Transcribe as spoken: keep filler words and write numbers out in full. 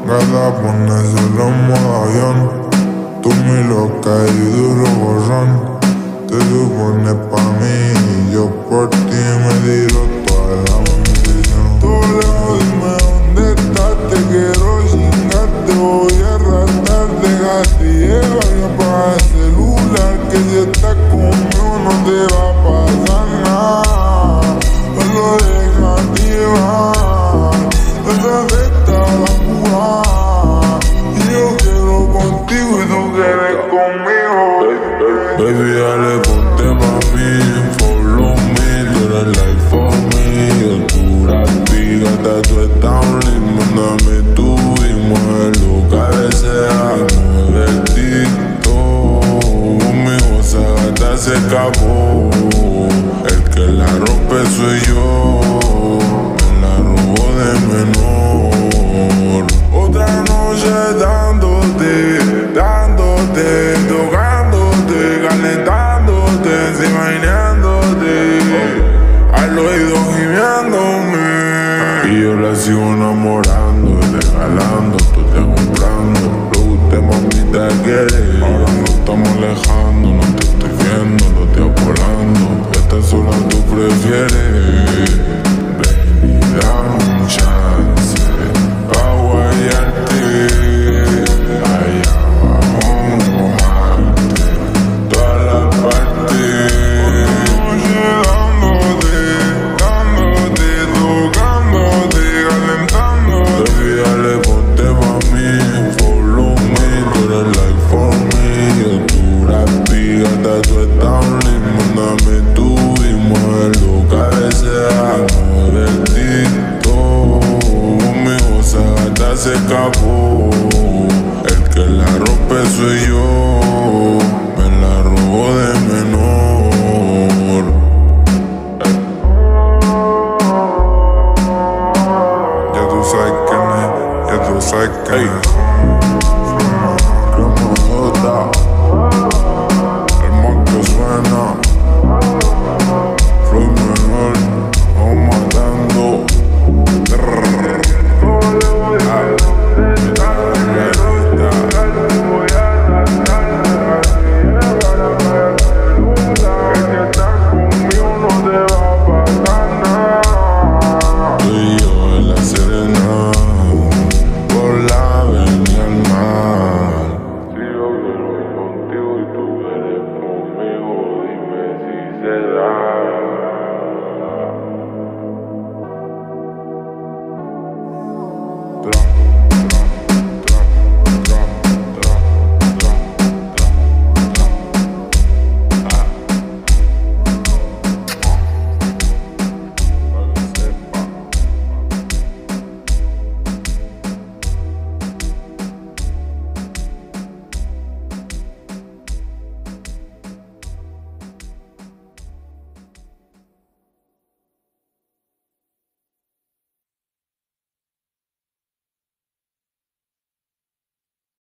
Gata, ponérselo en modo avión. Tú mi loca y duro borrón. Te supones pa' mí y yo por ti me tiro toda la munición. Tú lejos, dime dónde estás, te quiero chingar, te voy a arrastrar, déjate llevar y apaga el celular, que si estás conmigo no te va a pasar nada. Solo déjate llevar, esa de esta va a jugar, y yo quiero contigo y tú quieres conmigo. Baby, dale, ponte pa' mí, follow me, tú eres life for me. Yo tú gratis, gata, tú estás un lindo, mándame tú y muévelo, cabecea, mueve el tito. Conmigo esa gata se escapó, el que la rompe soy yo, me la robó de menor. Otra noche dándote, dándote, tocándote, calentándote, imaginándote, al oído gimiéndome. Y yo la sigo enamorando, regalando, tú te comprando. Lo que usted mamita quiere, ahora no estamos alejando, no te estoy viendo, lo estoy volando. Esta sola tú prefieres, baby, dame un chance pa' guayarte. Allá abajo mojarte toda la parte. Oye, dándote, dándote, tocándote, calentándote. Baby, dale, ponte pa' mí, follow me, tú eres life for me. Yo tú gratis, gata, tú estás un lindo, mándame tú y muévelo, cabecea, mueve el tito. Conmigo esa gata se escapó, el que la rompe soy yo, me la robó de menor. Ya tú sabes quién es, ya tú sabes quién Ey. es. Remodota, el man que suena, Floyd Menor, vamos matando. Trrr.